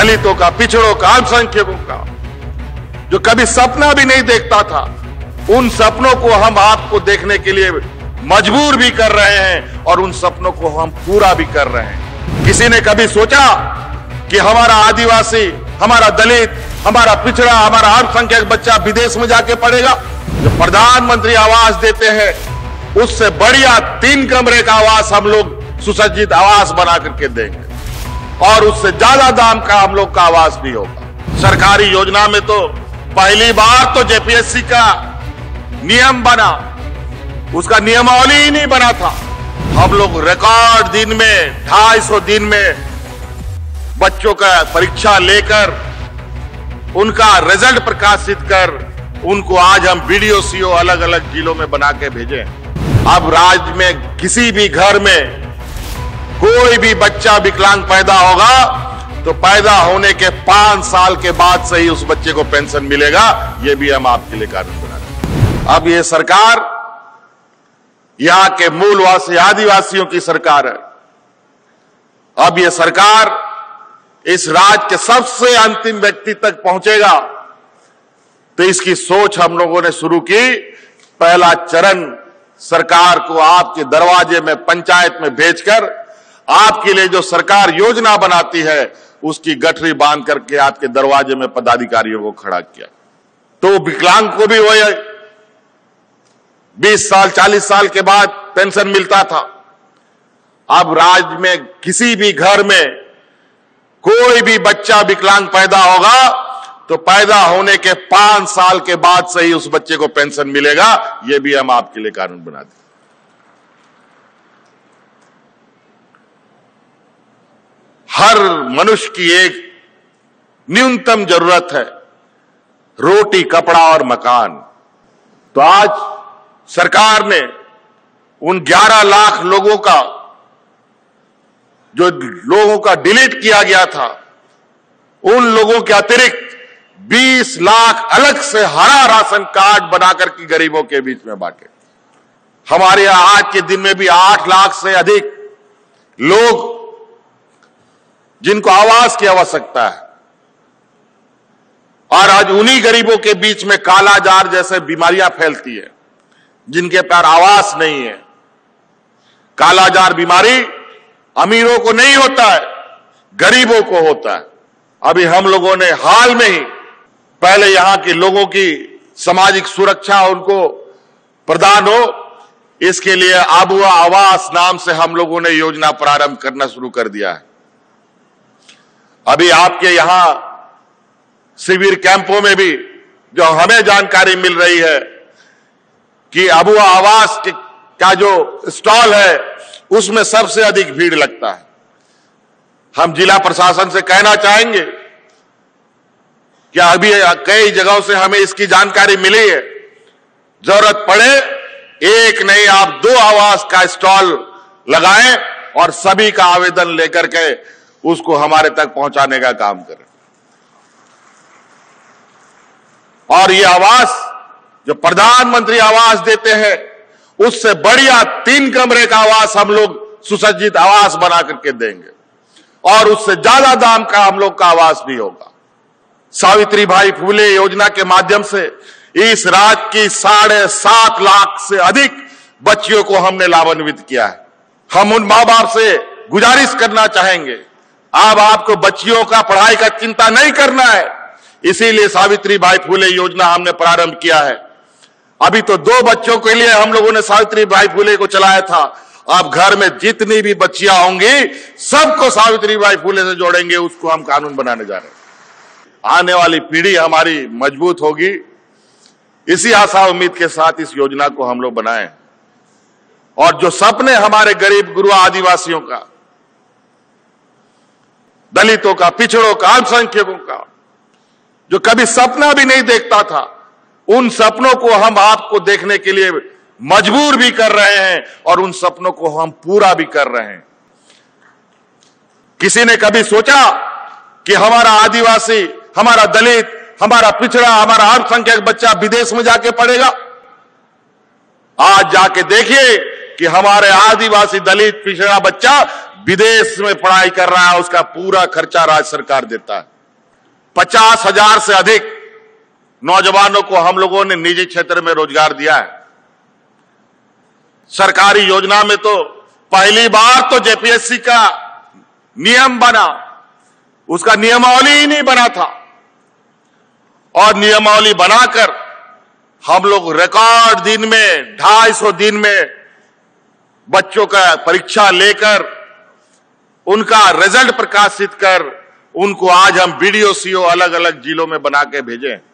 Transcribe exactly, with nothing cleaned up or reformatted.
दलितों का, पिछड़ों का, अल्पसंख्यकों का, जो कभी सपना भी नहीं देखता था, उन सपनों को हम आपको देखने के लिए मजबूर भी कर रहे हैं और उन सपनों को हम पूरा भी कर रहे हैं। किसी ने कभी सोचा कि हमारा आदिवासी, हमारा दलित, हमारा पिछड़ा, हमारा अल्पसंख्यक बच्चा विदेश में जाके पढ़ेगा? जो प्रधानमंत्री आवास देते हैं उससे बढ़िया तीन कमरे का आवास हम लोग सुसज्जित आवास बना करके देंगे और उससे ज्यादा दाम का हम लोग का आवास भी होगा। सरकारी योजना में तो पहली बार तो जेपीएससी का नियम बना, उसका नियमावली ही नहीं बना था। हम लोग रिकॉर्ड दिन में, ढाई सौ दिन में बच्चों का परीक्षा लेकर उनका रिजल्ट प्रकाशित कर उनको आज हम वीडियो सीओ अलग अलग जिलों में बना के भेजे। अब राज्य में किसी भी घर में कोई भी बच्चा विकलांग पैदा होगा तो पैदा होने के पांच साल के बाद से ही उस बच्चे को पेंशन मिलेगा। यह भी हम आपके लिए कानून बना रहे हैं। अब ये सरकार यहां के मूलवासी आदिवासियों की सरकार है। अब ये सरकार इस राज्य के सबसे अंतिम व्यक्ति तक पहुंचेगा, तो इसकी सोच हम लोगों ने शुरू की। पहला चरण सरकार को आपके दरवाजे में, पंचायत में भेजकर आपके लिए जो सरकार योजना बनाती है उसकी गठरी बांध करके आपके दरवाजे में पदाधिकारियों को खड़ा किया। तो विकलांग को भी वही बीस साल, चालीस साल के बाद पेंशन मिलता था। अब राज्य में किसी भी घर में कोई भी बच्चा विकलांग पैदा होगा तो पैदा होने के पांच साल के बाद से ही उस बच्चे को पेंशन मिलेगा। यह भी हम आपके लिए कानून बना दें। हर मनुष्य की एक न्यूनतम जरूरत है, रोटी, कपड़ा और मकान। तो आज सरकार ने उन ग्यारह लाख लोगों का, जो लोगों का डिलीट किया गया था, उन लोगों के अतिरिक्त बीस लाख अलग से हरा राशन कार्ड बनाकर के गरीबों के बीच में बांटे। हमारे यहां आज के दिन में भी आठ लाख से अधिक लोग जिनको आवास की आवश्यकता है, और आज उन्हीं गरीबों के बीच में कालाजार जैसे बीमारियां फैलती है जिनके पास आवास नहीं है। कालाजार बीमारी अमीरों को नहीं होता है, गरीबों को होता है। अभी हम लोगों ने हाल में ही पहले यहां के लोगों की सामाजिक सुरक्षा उनको प्रदान हो, इसके लिए आबुआ आवास नाम से हम लोगों ने योजना प्रारंभ करना शुरू कर दिया है। अभी आपके यहां शिविर कैंपों में भी जो हमें जानकारी मिल रही है कि आबुआ आवास का जो स्टॉल है उसमें सबसे अधिक भीड़ लगता है। हम जिला प्रशासन से कहना चाहेंगे कि अभी कई जगहों से हमें इसकी जानकारी मिली है, जरूरत पड़े एक नहीं आप दो आवास का स्टॉल लगाएं और सभी का आवेदन लेकर के उसको हमारे तक पहुंचाने का काम करें। और ये आवास जो प्रधानमंत्री आवास देते हैं उससे बढ़िया तीन कमरे का आवास हम लोग सुसज्जित आवास बना करके देंगे और उससे ज्यादा दाम का हम लोग का आवास भी होगा। सावित्री बाई फुले योजना के माध्यम से इस राज्य की साढ़े सात लाख से अधिक बच्चियों को हमने लाभान्वित किया है। हम उन मां बाप से गुजारिश करना चाहेंगे, अब आपको बच्चियों का पढ़ाई का चिंता नहीं करना है, इसीलिए सावित्री बाई फुले योजना हमने प्रारंभ किया है। अभी तो दो बच्चों के लिए हम लोगों ने सावित्री बाई फुले को चलाया था, अब घर में जितनी भी बच्चियां होंगी सबको सावित्री बाई फुले से जोड़ेंगे, उसको हम कानून बनाने जा रहे हैं। आने वाली पीढ़ी हमारी मजबूत होगी, इसी आशा उम्मीद के साथ इस योजना को हम लोग बनाएं और जो सपने हमारे गरीब गुरुआ आदिवासियों का, दलितों का, पिछड़ों का, अल्पसंख्यकों का, जो कभी सपना भी नहीं देखता था, उन सपनों को हम आपको देखने के लिए मजबूर भी कर रहे हैं और उन सपनों को हम पूरा भी कर रहे हैं। किसी ने कभी सोचा कि हमारा आदिवासी, हमारा दलित, हमारा पिछड़ा, हमारा अल्पसंख्यक बच्चा विदेश में जाके पढ़ेगा? आज जाके देखिए कि हमारे आदिवासी, दलित, पिछड़ा बच्चा विदेश में पढ़ाई कर रहा है, उसका पूरा खर्चा राज्य सरकार देता है। पचास हजार से अधिक नौजवानों को हम लोगों ने निजी क्षेत्र में रोजगार दिया है। सरकारी योजना में तो पहली बार तो जेपीएससी का नियम बना, उसका नियमावली ही नहीं बना था, और नियमावली बनाकर हम लोग रिकॉर्ड दिन में ढाई सौ दिन में बच्चों का परीक्षा लेकर उनका रिजल्ट प्रकाशित कर उनको आज हम बीडीओ सीओ अलग अलग जिलों में बना के भेजे।